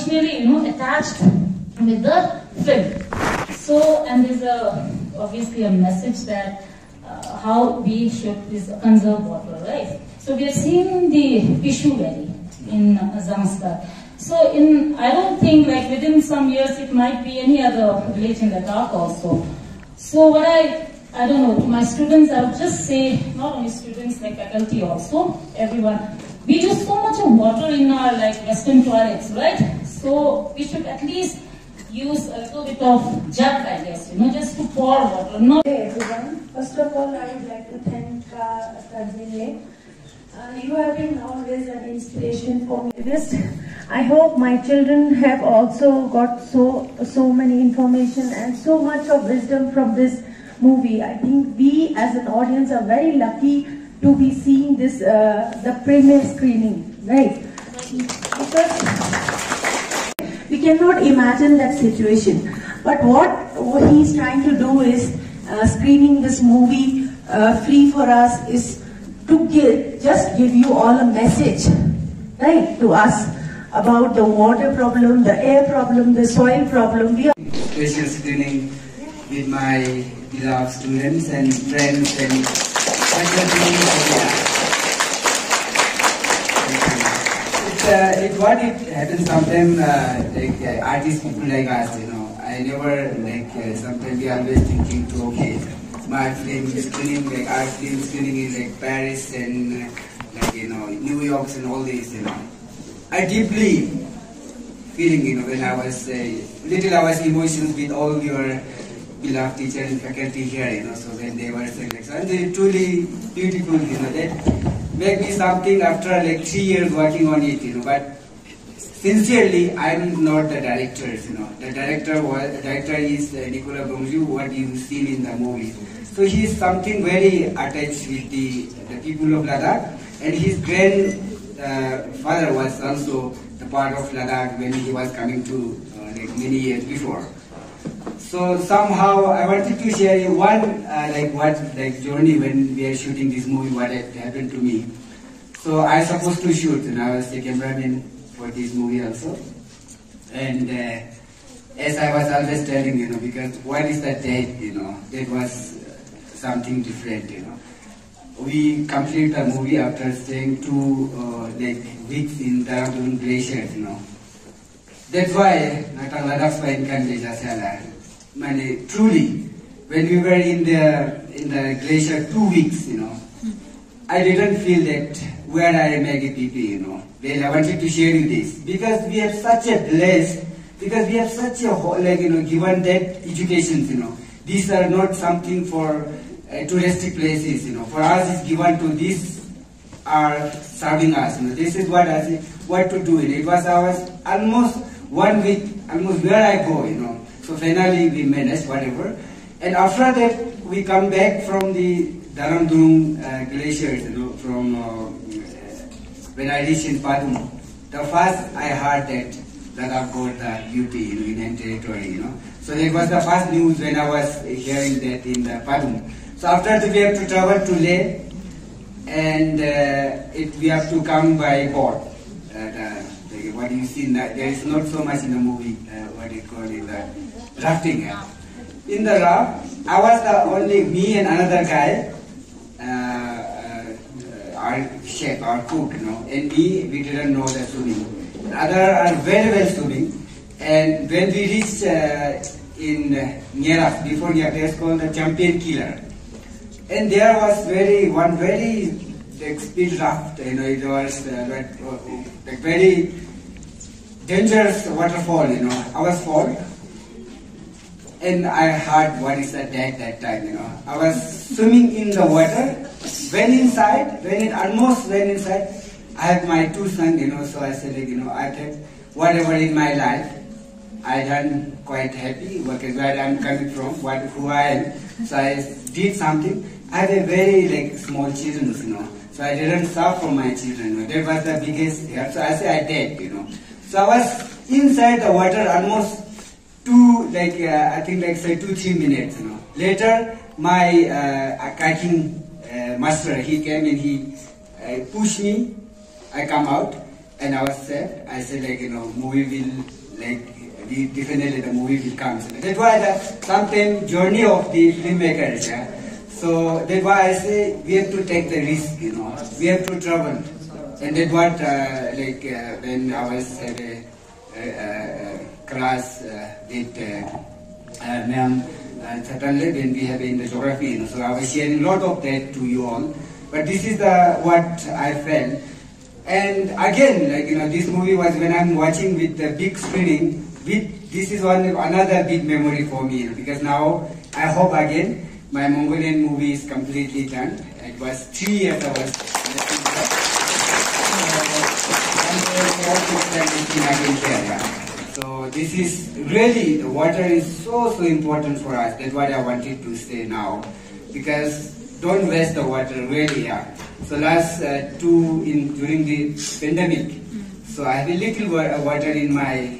emotionally, attached with the film. So, and there's obviously a message that how we should conserve water, right? So we are seeing the Pishu Valley in Zanskar. So I don't think like within some years it might be any other village in Ladakh also. So what I don't know, to my students I would just say, not only students, like faculty also, everyone, we use so much of water in our like western toilets, right? So we should at least use a little bit of jug, I guess, just to pour water. Not Hey everyone, first of all I would like to thank Tanzania. You have been always an inspiration for me. I hope my children have also got so many information and so much of wisdom from this movie. I think we as an audience are very lucky to be seeing this the premiere screening, right? Because we cannot imagine that situation. But what he's trying to do is screening this movie free for us is to give you all a message, right, to us about the water problem, the air problem, the soil problem. We are special screening with my beloved students and friends and faculty. What it happens sometimes, like artist people like us, I never sometimes we are always thinking to smart film screening, like art film screening in like Paris and New York and all these, I deeply feeling, when I was I was emotional with all your beloved teachers and faculty here, so when they were saying and they truly beautiful, that make me something after like 3 years working on it, but sincerely, I'm not the director, The director is Nicolas Bonjour, what you've seen in the movie. So he's something very attached with the people of Ladakh, and his grandfather was also the part of Ladakh when he was coming to many years before. So somehow I wanted to share one journey when we are shooting this movie, what had happened to me. So I was supposed to shoot, and I was the cameraman for this movie also. And as I was always telling, because what is that date, that was something different, We completed the movie after staying 2 weeks in Dharam Glacier, That's why Ladakh Spine truly, when we were in the glacier 2 weeks, I didn't feel that where I am APP, Then I wanted to share you this because we have such a blessed, because we have such a given that education, These are not something for touristic places, For us, it's given to this are serving us, This is what I say, what to do. It was almost 1 week, almost where I go, So finally we managed whatever, and after that we come back from the Dharam glaciers, from when I reached in Padum. The first I heard that Ladakh got the UP, Union Territory, So that was the first news when I was hearing that in the Padum. So after that we have to travel to Leh, and we have to come by boat. What you see, there is not so much in the movie, what you call it, rafting. In the raft, I was the only, me and another guy, our chef, our cook, and we didn't know the swimming. The other are very well swimming, and when we reached in Nyeraf, before Nyeraf, it's called the Champion Killer. And there was one very speed raft, it was very dangerous waterfall, I was fall. And I heard what is that time, I was swimming in the water. Almost went inside, I have my 2 sons, so I said, I think whatever in my life, I done quite happy, because where I'm coming from, who I am. So I did something. I have a very small children, so I didn't serve for my children. That was the biggest, so I said I did, So I was inside the water almost 2-3 minutes, Later, my kayaking master, he came and he pushed me, I come out, and I was sad. I said like, movie will definitely the movie will come. So that's why the sometimes journey of the filmmakers. Yeah? So that's why I say we have to take the risk. We have to travel, and that's what when I was at a class with ma'am. Certainly when we have in the geography, so I was sharing a lot of that to you all. But this is what I felt. And again, this movie was when I'm watching with the big screening. This is another big memory for me, because now I hope again my Mongolian movie is completely done. It was 3 years I was So this is really, the water is so important for us. That's what I wanted to say now, because don't waste the water, really. Yeah. So last during the pandemic, so I have a little water in my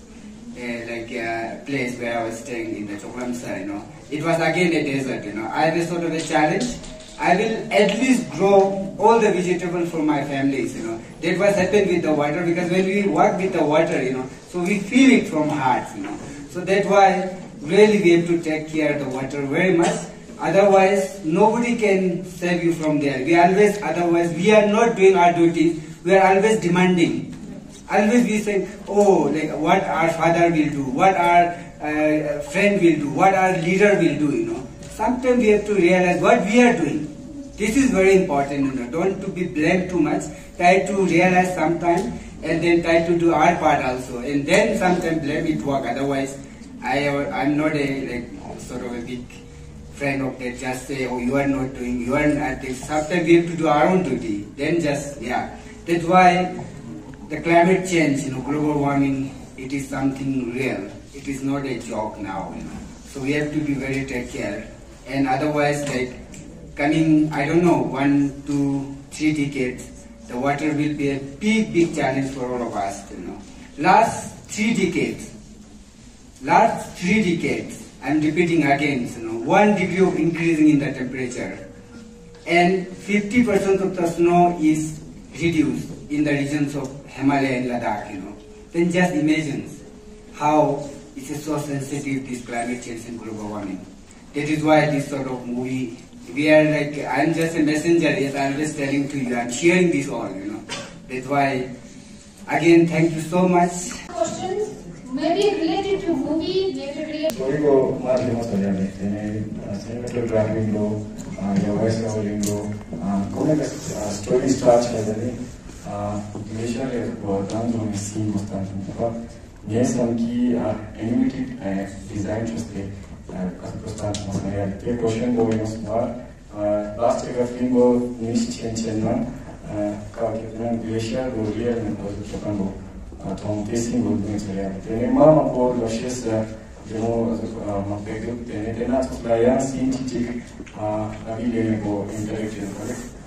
place where I was staying in the Choklamsa. It was again a desert. I have a sort of a challenge. I will at least grow all the vegetables for my families. That was happened with the water, because when we work with the water, so we feel it from heart. So that's why really we have to take care of the water very much. Otherwise, nobody can save you from there. Otherwise, we are not doing our duties. We are always demanding. Always we say, what our father will do, what our friend will do, what our leader will do. Sometimes we have to realize what we are doing. This is very important. Don't to be blamed too much. Try to realize sometime, and then try to do our part also. And then sometimes blame it work. Otherwise, I'm not a sort of a big friend of that. Just say, you are not doing, you are not this. Sometimes we have to do our own duty. Then that's why the climate change, global warming, it is something real. It is not a joke now. So we have to be very take care. And otherwise, coming, I don't know, 1, 2, 3 decades, the water will be a big challenge for all of us. Last 3 decades, I'm repeating again, 1 degree of increasing in the temperature, and 50% of the snow is reduced in the regions of Himalaya and Ladakh. Then just imagine how it is so sensitive, this climate change and global warming. That is why this sort of movie, I'm just a messenger, yes, I'm just telling to you, I'm sharing this all, That's why, again, thank you so much. Questions maybe related to movie, maybe related to... cinematography your voice noveling story starts glacier scene yes animated design question last film glacier facing mama scene